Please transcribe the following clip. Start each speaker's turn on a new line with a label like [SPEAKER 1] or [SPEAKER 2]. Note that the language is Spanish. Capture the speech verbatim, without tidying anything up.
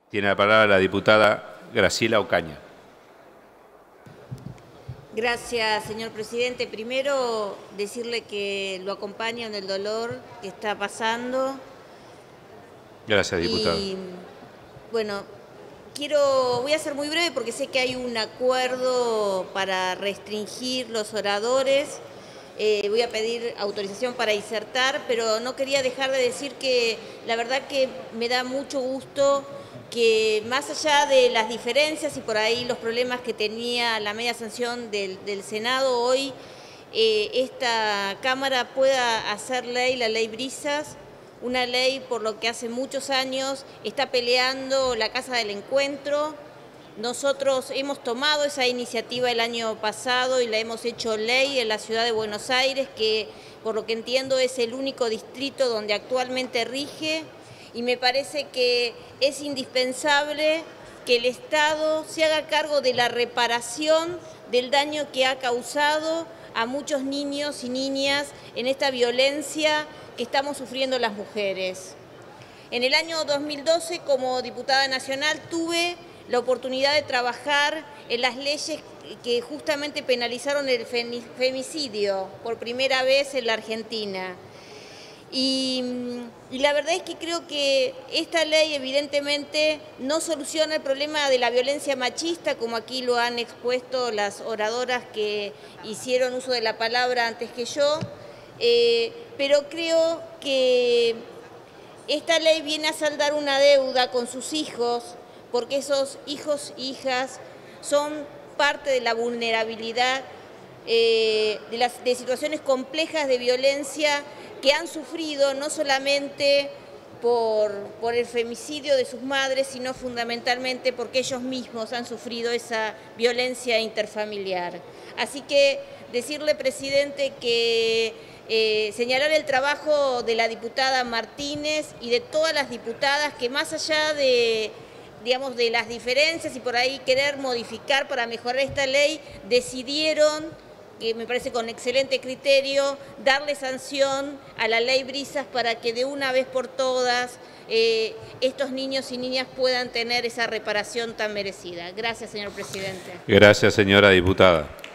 [SPEAKER 1] Tiene la palabra la diputada Graciela Ocaña.
[SPEAKER 2] Gracias, señor presidente. Primero, decirle que lo acompaño en el dolor que está pasando.
[SPEAKER 1] Gracias, diputada.
[SPEAKER 2] Y, bueno, quiero, voy a ser muy breve porque sé que hay un acuerdo para restringir los oradores. Eh, voy a pedir autorización para disertar, pero no quería dejar de decir que la verdad que me da mucho gusto que más allá de las diferencias y por ahí los problemas que tenía la media sanción del, del Senado, hoy eh, esta Cámara pueda hacer ley, la ley Brisas, una ley por lo que hace muchos años está peleando la Casa del Encuentro. Nosotros hemos tomado esa iniciativa el año pasado y la hemos hecho ley en la ciudad de Buenos Aires, que por lo que entiendo es el único distrito donde actualmente rige, y me parece que es indispensable que el Estado se haga cargo de la reparación del daño que ha causado a muchos niños y niñas en esta violencia que estamos sufriendo las mujeres. En el año dos mil doce, como diputada nacional, tuve la oportunidad de trabajar en las leyes que justamente penalizaron el femicidio por primera vez en la Argentina. Y, y la verdad es que creo que esta ley evidentemente no soluciona el problema de la violencia machista, como aquí lo han expuesto las oradoras que hicieron uso de la palabra antes que yo, eh, pero creo que esta ley viene a saldar una deuda con sus hijos, porque esos hijos e hijas son parte de la vulnerabilidad eh, de, las, de situaciones complejas de violencia que han sufrido no solamente por, por el femicidio de sus madres, sino fundamentalmente porque ellos mismos han sufrido esa violencia interfamiliar. Así que decirle, presidente, que eh, señalar el trabajo de la diputada Martínez y de todas las diputadas que más allá de digamos, de las diferencias y por ahí querer modificar para mejorar esta ley, decidieron, que me parece con excelente criterio, darle sanción a la ley Brisas para que de una vez por todas eh, estos niños y niñas puedan tener esa reparación tan merecida. Gracias, señor presidente.
[SPEAKER 1] Gracias, señora diputada.